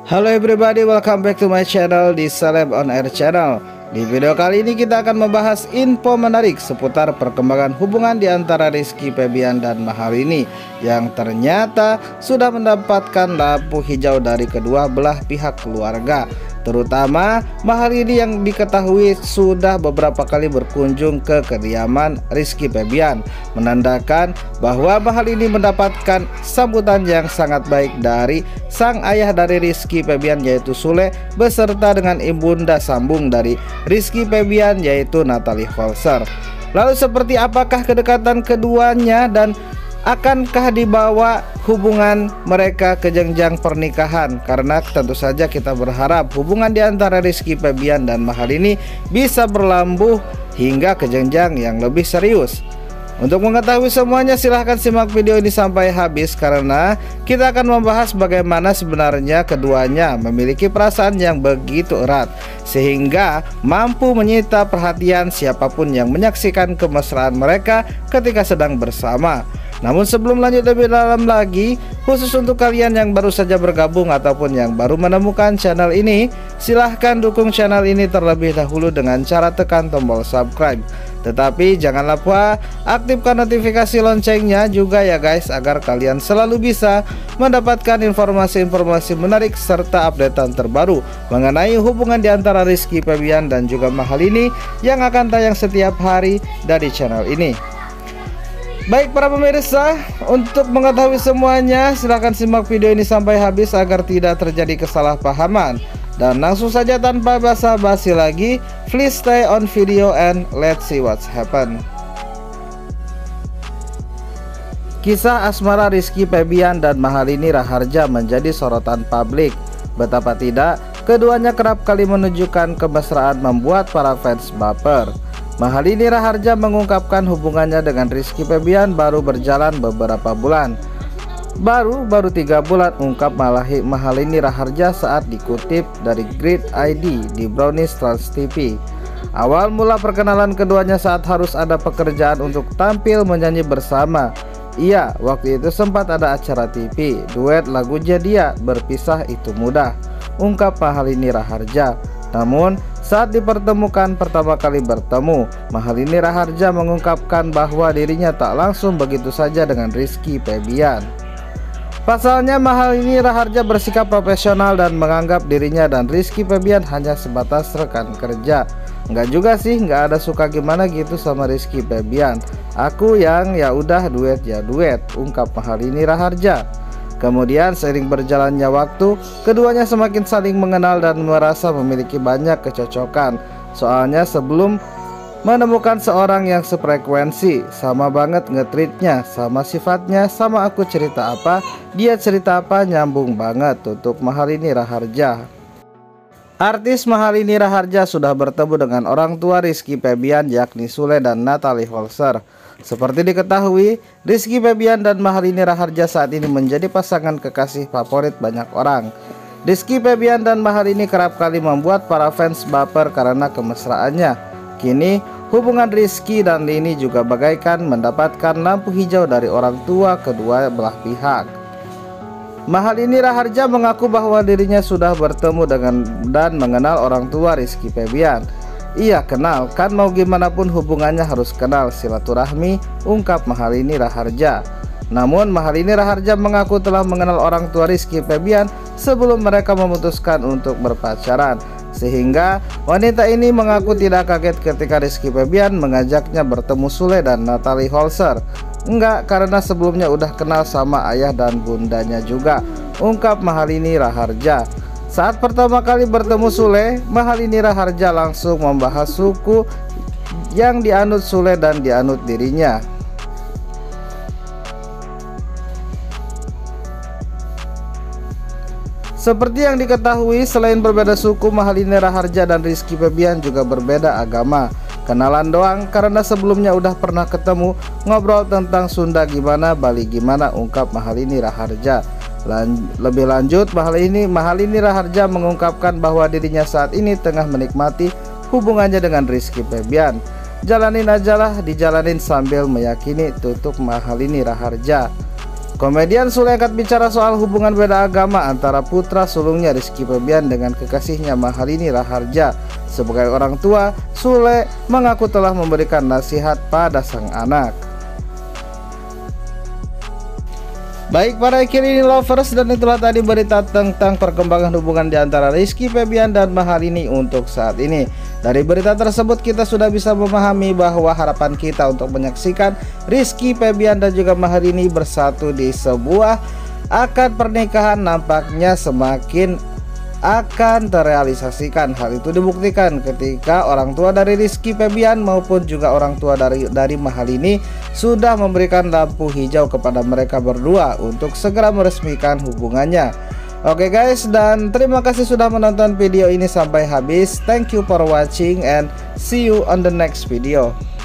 Halo everybody, welcome back to my channel di Celeb on Air channel. Di video kali ini kita akan membahas info menarik seputar perkembangan hubungan di antara Rizky Febian dan Mahalini yang ternyata sudah mendapatkan lampu hijau dari kedua belah pihak keluarga. Terutama Mahalini yang diketahui sudah beberapa kali berkunjung ke kediaman Rizky Febian, menandakan bahwa Mahalini mendapatkan sambutan yang sangat baik dari sang ayah dari Rizky Febian, yaitu Sule, beserta dengan ibunda sambung dari Rizky Febian, yaitu Natalie Holzer. Lalu seperti apakah kedekatan keduanya dan akankah dibawa hubungan mereka ke jenjang pernikahan? Karena tentu saja kita berharap hubungan di antara Rizky Febian dan Mahalini bisa berlabuh hingga ke jenjang yang lebih serius. Untuk mengetahui semuanya, silahkan simak video ini sampai habis karena kita akan membahas bagaimana sebenarnya keduanya memiliki perasaan yang begitu erat sehingga mampu menyita perhatian siapapun yang menyaksikan kemesraan mereka ketika sedang bersama. Namun sebelum lanjut lebih dalam lagi, khusus untuk kalian yang baru saja bergabung ataupun yang baru menemukan channel ini, silahkan dukung channel ini terlebih dahulu dengan cara tekan tombol subscribe. Tetapi jangan lupa aktifkan notifikasi loncengnya juga ya guys, agar kalian selalu bisa mendapatkan informasi-informasi menarik serta updatean terbaru mengenai hubungan di antara Rizky Febian dan juga Mahalini yang akan tayang setiap hari dari channel ini. Baik para pemirsa, untuk mengetahui semuanya silahkan simak video ini sampai habis agar tidak terjadi kesalahpahaman. Dan langsung saja tanpa basa-basi lagi, please stay on video and let's see what's happen. Kisah asmara Rizky Febian dan Mahalini Raharja menjadi sorotan publik. Betapa tidak, keduanya kerap kali menunjukkan kemesraan membuat para fans baper. Mahalini Raharja mengungkapkan hubungannya dengan Rizky Febian baru berjalan beberapa bulan. Baru 3 bulan, ungkap Mahalini Raharja saat dikutip dari Grid ID di Brownies Trans TV. Awal mula perkenalan keduanya saat harus ada pekerjaan untuk tampil menyanyi bersama. Iya, waktu itu sempat ada acara TV, duet lagu Dia, berpisah itu mudah, ungkap Mahalini Raharja. Namun saat dipertemukan pertama kali bertemu, Mahalini Raharja mengungkapkan bahwa dirinya tak langsung begitu saja dengan Rizky Febian. Pasalnya Mahalini Raharja bersikap profesional dan menganggap dirinya dan Rizky Febian hanya sebatas rekan kerja. Enggak juga sih, enggak ada suka gimana gitu sama Rizky Febian. Aku yang ya udah duet ya duet, ungkap Mahalini Raharja. Kemudian seiring berjalannya waktu, keduanya semakin saling mengenal dan merasa memiliki banyak kecocokan. Soalnya sebelum menemukan seorang yang sefrekuensi, sama banget nge-treatnya, sama sifatnya, sama aku cerita apa, dia cerita apa, nyambung banget, tutup Mahalini Raharja. Artis Mahalini Raharja sudah bertemu dengan orang tua Rizky Febian, yakni Sule dan Natalie Holzer. Seperti diketahui, Rizky Febian dan Mahalini Raharja saat ini menjadi pasangan kekasih favorit banyak orang. Rizky Febian dan Mahalini kerap kali membuat para fans baper karena kemesraannya. Kini hubungan Rizky dan Lini juga bagaikan mendapatkan lampu hijau dari orang tua kedua belah pihak. Mahalini Raharja mengaku bahwa dirinya sudah bertemu dengan dan mengenal orang tua Rizky Febian. Iya kenal, kan mau gimana pun hubungannya harus kenal, silaturahmi, ungkap Mahalini Raharja. Namun Mahalini Raharja mengaku telah mengenal orang tua Rizky Febian sebelum mereka memutuskan untuk berpacaran. Sehingga wanita ini mengaku tidak kaget ketika Rizky Febian mengajaknya bertemu Sule dan Natalie Holzer. Enggak, karena sebelumnya udah kenal sama ayah dan bundanya juga, ungkap Mahalini Raharja. Saat pertama kali bertemu Sule, Mahalini Raharja langsung membahas suku yang dianut Sule dan dianut dirinya. Seperti yang diketahui, selain berbeda suku, Mahalini Raharja dan Rizky Febian juga berbeda agama. Kenalan doang karena sebelumnya udah pernah ketemu, ngobrol tentang Sunda gimana, Bali gimana, ungkap Mahalini Raharja. Lebih lanjut, Mahalini Raharja mengungkapkan bahwa dirinya saat ini tengah menikmati hubungannya dengan Rizky Febian. Jalanin aja lah, dijalanin sambil meyakini, tutup Mahalini Raharja. Komedian Sule angkat bicara soal hubungan beda agama antara putra sulungnya Rizky Febian dengan kekasihnya Mahalini Raharja. Sebagai orang tua, Sule mengaku telah memberikan nasihat pada sang anak. Baik para Kilini lovers, dan itulah tadi berita tentang perkembangan hubungan di antara Rizky Febian dan Mahalini untuk saat ini. Dari berita tersebut kita sudah bisa memahami bahwa harapan kita untuk menyaksikan Rizky Febian dan juga Mahalini bersatu di sebuah akad pernikahan nampaknya semakin akan terrealisasikan. Hal itu dibuktikan ketika orang tua dari Rizky Febian maupun juga orang tua dari Mahalini sudah memberikan lampu hijau kepada mereka berdua untuk segera meresmikan hubungannya. Oke guys, dan terima kasih sudah menonton video ini sampai habis. Thank you for watching and see you on the next video.